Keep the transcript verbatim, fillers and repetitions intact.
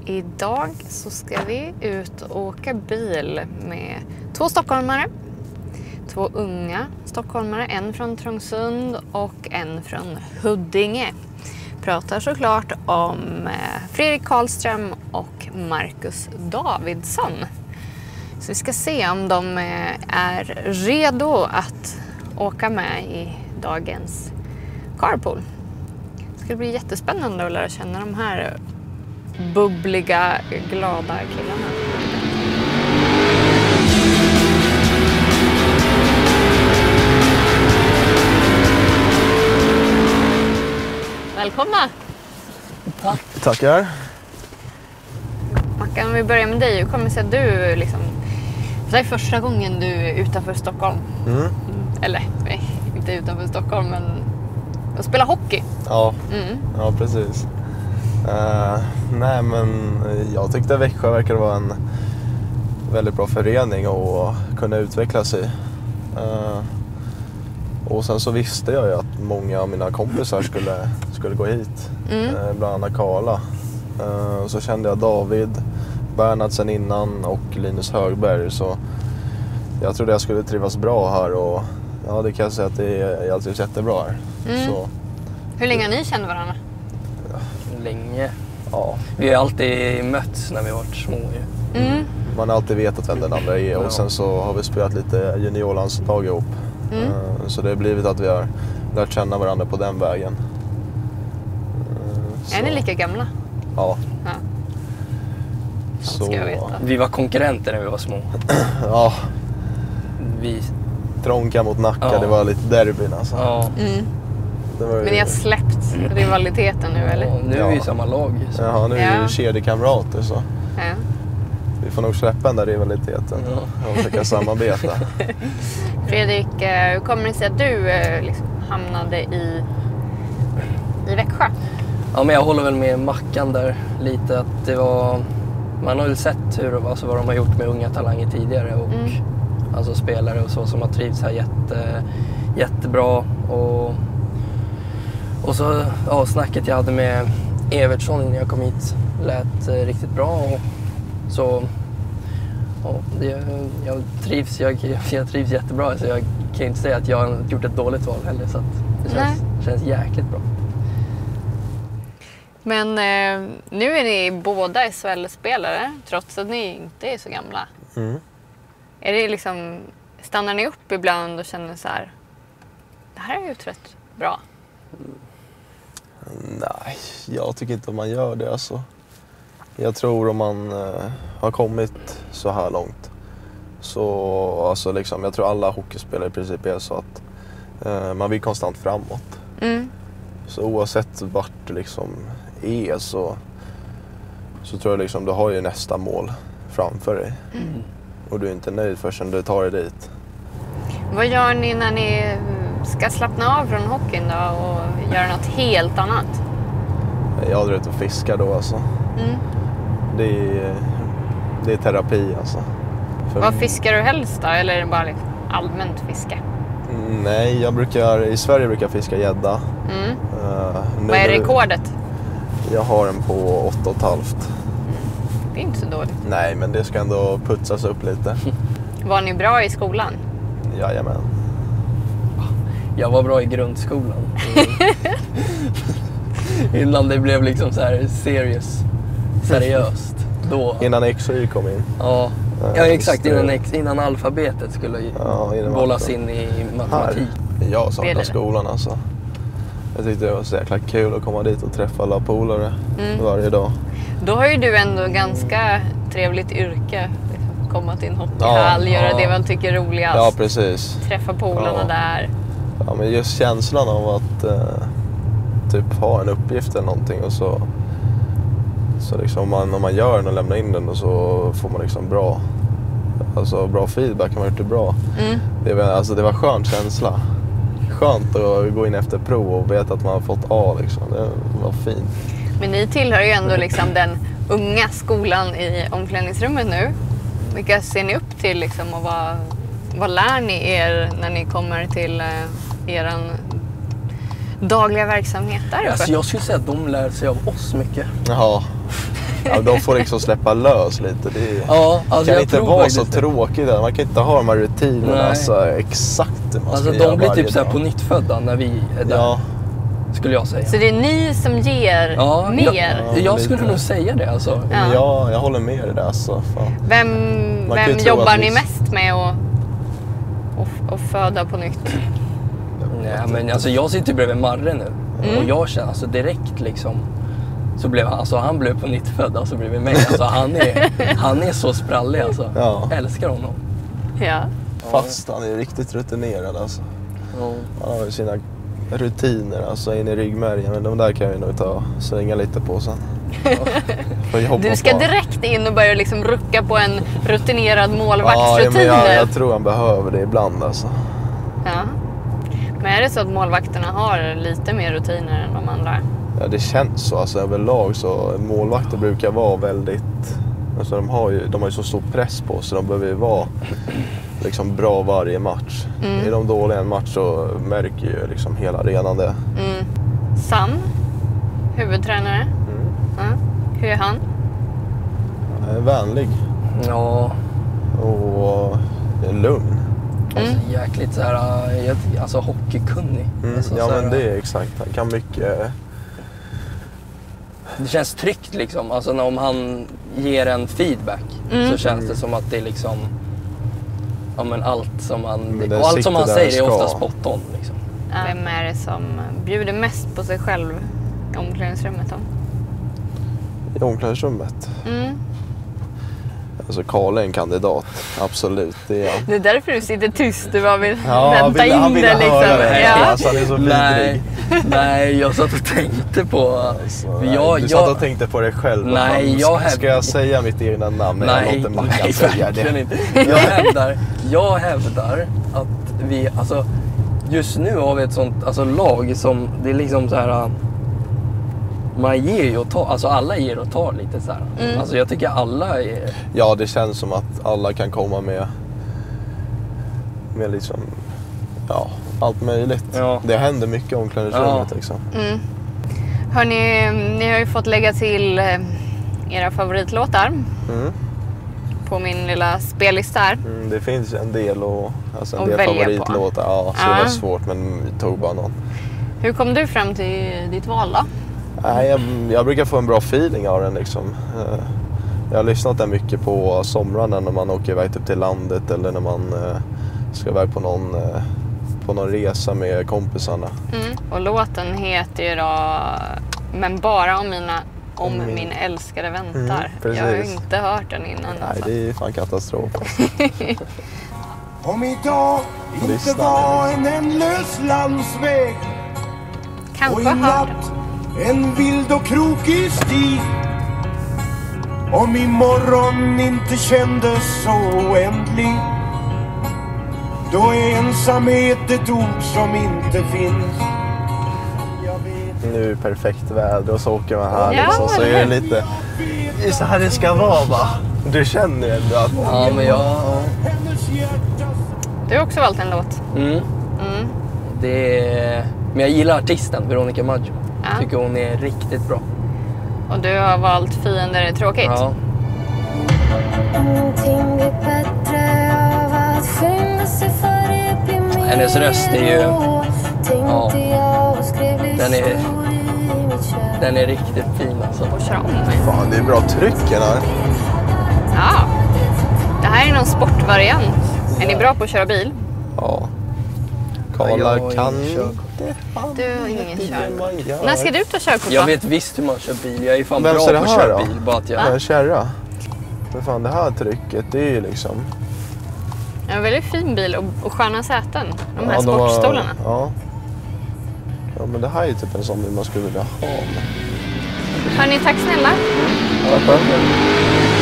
Idag så ska vi ut och åka bil med två stockholmare. Två unga stockholmare, en från Trångsund och en från Huddinge. Pratar såklart om Fredrik Karlström och Marcus Davidsson. Så vi ska se om de är redo att åka med i dagens carpool. Det ska bli jättespännande att lära känna de här bubbliga, glada killarna. Välkomna! Tack. Tackar. Mackan, om vi börjar med dig. Hur kommer det sig att du liksom... Det är första gången du är utanför Stockholm. Mm. Eller, nej, inte utanför Stockholm, men att spela hockey. Ja, Mm. ja precis. Uh, nej, men jag tyckte Växjö verkade vara en väldigt bra förening och kunna utveckla sig. Uh, och sen så visste jag ju att många av mina kompisar skulle, skulle gå hit. Mm. Uh, bland annat Karla. Uh, och så kände jag David Bernhard sen innan och Linus Högberg, så jag trodde jag skulle trivas bra här, och ja, det kan jag säga att det är, jag trivs jättebra här. Mm. Så, hur länge har ni känt varandra? Ja. Länge. Ja. Vi har alltid mötts när vi har varit små. Mm. Man har alltid vetat vem den andra är, och ja. Sen så har vi spelat lite juniorlandslag ihop. Mm. Så det har blivit att vi har lärt känna varandra på den vägen. Så. Är ni lika gamla? Ja. Ja. Så... Ska jag veta. Vi var konkurrenter när vi var små. Ja. Vi... Trånka mot Nacka, ja. Det var lite derbyn alltså. Ja. Mm. Det var ju... Men ni har släppt rivaliteten nu, eller? Ja, nu är ja. vi i samma lag. Så. Ja, nu är vi ja. kedjekamrater, så Ja. vi får nog släppa den där rivaliteten ja. och försöka samarbeta. Fredrik, hur kommer det sig att du liksom hamnade i, i Växjö? Ja, men jag håller väl med Mackan där lite, att det var... Man har väl sett hur, alltså vad de har gjort med unga talanger tidigare, och mm. alltså spelare och så som har trivts här jätte, jättebra. Och, och så ja, snacket jag hade med Evertsson innan jag kom hit lät eh, riktigt bra. Och, så ja, det, jag, trivs, jag, jag trivs jättebra, så jag kan inte säga att jag har gjort ett dåligt val heller. Så att det känns, känns jäkligt bra. Men eh, nu är ni båda S H L-spelare, trots att ni inte är så gamla. Mm. Är det liksom, stannar ni upp ibland och känner så här, det här är ju rätt bra? Nej, jag tycker inte att man gör det alltså. Jag tror om man eh, har kommit så här långt, så alltså liksom, jag tror alla hockeyspelare i princip är så att eh, man vill konstant framåt. Mm. Så oavsett vart du liksom är, så, så tror jag liksom du har ju nästa mål framför dig. Mm. Och du är inte nöjd förrän du tar dig dit. Vad gör ni när ni ska slappna av från hockeyn då och göra något helt annat? Jag drar ut och fiskar då alltså. Mm. Det är, det är terapi alltså. För Vad fiskar du helst då? Eller är det bara liksom allmänt fiske? Nej, jag brukar, i Sverige brukar jag fiska gädda. Mm. Uh, Vad är rekordet? Jag har en på åtta och ett halvt. Det är inte så dåligt. Nej, men det ska ändå putsas upp lite. Var ni bra i skolan? Jajamän. Jag var bra i grundskolan. Innan det blev liksom så här serious, seriöst. Då. Innan X och Y kom in. Ja, ja exakt. Innan, innan alfabetet skulle ja, bollas in i matematik. Här. Jag saknar skolan alltså. Jag tyckte det var så jäkla kul att komma dit och träffa alla polare mm. varje dag. Då har ju du ändå ganska trevligt yrke. Komma till en hockeyhall, ja, göra ja. det man tycker är roligast. Ja, precis. Träffa polarna ja. där. Ja, men just känslan av att eh, typ ha en uppgift eller någonting, och så, så liksom om man, om man gör den och lämnar in den, och så får man liksom bra, alltså bra feedback, man har gjort det bra. Mm. Det, var, alltså, det var en skön känsla. Skönt att gå in efter prov och veta att man har fått A liksom. Det var fint. Men ni tillhör ju ändå liksom den unga skolan i omklädningsrummet nu. Vilka ser ni upp till liksom, och vad, vad lär ni er när ni kommer till eh, eran dagliga verksamhet där uppe? Alltså jag skulle säga att de lär sig av oss mycket. Jaha. Ja, de får liksom släppa lös lite. Det är, Ja, alltså kan jag inte tror vara så faktiskt det. tråkigt. Man kan inte ha de här rutinerna. Nej. Alltså, exakt det man Alltså ska göra de blir varje typ så här dag. på nytt födda när vi är där, Ja, skulle jag säga. Så det är ni som ger Ja, mer? Jag, jag skulle lite. nog säga det alltså. Ja. men jag, jag håller med i det. Alltså, fan. Vem, Man kan ju vem tro jobbar att ni vi- mest med att och, och föda på nytt? Nej, men alltså jag sitter bredvid Marre nu Mm. och jag känner alltså direkt liksom så blev han, alltså han blev på nytt född alltså bredvid mig. Alltså han är, han är så sprallig alltså. Ja. Jag älskar honom. Ja. Fast han är riktigt rutinerad. Alltså. Ja. Han har ju sina rutiner alltså, in i ryggmärgen. Men de där kan jag nog ta svänga lite på sen. Får jobba Du ska på. direkt in och börja liksom rucka på en rutinerad Ja, målvaktsrutiner. men jag, jag tror han behöver det ibland. Alltså. Ja. Men är det så att målvakterna har lite mer rutiner än de andra? Ja, det känns så. Alltså, överlag så målvakter brukar vara väldigt... Alltså, de, har ju, de har ju så stor press på sig. De behöver ju vara liksom, bra varje match. Mm. Är de dåliga i en match så märker ju liksom hela arenan det. Mm. Sam, huvudtränare. Mm. Ja. Hur är han? Han är vänlig Ja, och lugn. alltså jäkligt så här, jag- alltså hockeykunnig. Mm. Alltså, Ja, så här, men det är exakt. Han kan mycket... det känns tryggt liksom. Alltså när om han ger en feedback Mm. så känns det som att det är liksom, ja men allt som han, Men det och allt som sitter han där säger det är ofta ska. spot on liksom. Ja. Vem är det som bjuder mest på sig själv i omklädningsrummet då? I omklädningsrummet. Mm. Alltså Karl är en kandidat. Absolut, det är han. Det är därför du sitter tyst. Du bara vill Ja, han vänta ville- han in ville det liksom. höra det. Ja. Alltså, han är så Nej, vidrig. nej, jag satt och tänkte på... Alltså, för nej, jag, du satt jag, och tänkte på dig själv. Nej, Fan, jag ska, ska häv- jag säga mitt egna namn? Men jag nej, låter Mackan nej, säga verkligen det. inte. Jag hävdar, jag hävdar att vi, alltså just nu har vi ett sånt alltså, lag som, det är liksom så här. Man ger ju och tar, alltså alla ger och tar lite så här. Mm. Alltså jag tycker alla är... Ja, det känns som att alla kan komma med, med liksom, ja, allt möjligt. Ja. Det händer mycket i omklädningsrummet. Ja. Liksom. Mm. Hörni, ni har ju fått lägga till eh, era favoritlåtar Mm. på min lilla spellista här. Mm, det finns en del, och, alltså en Och del välja på. favoritlåtar. Ja, så Ja. det var svårt, men vi tog bara någon. Hur kom du fram till ditt val då? Nej, jag, jag brukar få en bra feeling av den. Liksom. Eh, Jag har lyssnat där mycket på somrarna när man åker iväg typ till landet eller när man eh, ska iväg på någon, eh, på någon resa med kompisarna. Mm. Och låten heter ju då Men bara om mina om Om min- min älskade väntar. Mm, precis. Jag har ju inte hört den innan. Nej, Alltså. det är fan katastrof. Om idag inte Lyssna. var en ändlös landsväg och Kanske i har hört natt en vild och krokig stig. Om imorgon inte kändes så oändlig, då är ensamhet ett ord som inte finns. Jag vet Nu är det perfekt väder och så åker man här Ja, liksom, så är det eller? lite... Det är så här det ska vara, va? Du känner ju ändå att... Ja, men jag... hennes hjärtas Du har också valt en låt. Mm, Mm. det är, men jag gillar artisten Veronica Maggio. Ja. Tycker hon är riktigt bra. Och du har valt Fiender är tråkigt. Ja. Ingenting blir bättre av att skynda sig för det blir mer. Hennes röst är ju- ja. Tänkte jag och skrev Den är- listor i mitt kök. Den är riktigt fin alltså. Och kör om. Fan, det är bra tryck i den här. Ja. Det här är någon sportvariant. Är ni bra på att köra bil? Ja. Ja, jag Karla har kan ingen körkort. inte. Fan, Du har ingen hur körkort. man gör. När ska du ta körkort Jag då? vet visst hur man kör bil. Jag är fan Vem bra ser det på att här köra då? bil. Bara att jag... Ja, en kärra. Men fan, det här trycket, det är ju liksom... En väldigt fin bil och, och sköna säten. De här Ja, de har- sportstolarna. Ja. Ja, men det här är typ en sån bil man skulle vilja ha. Hörni, tack snälla. Ja, tack.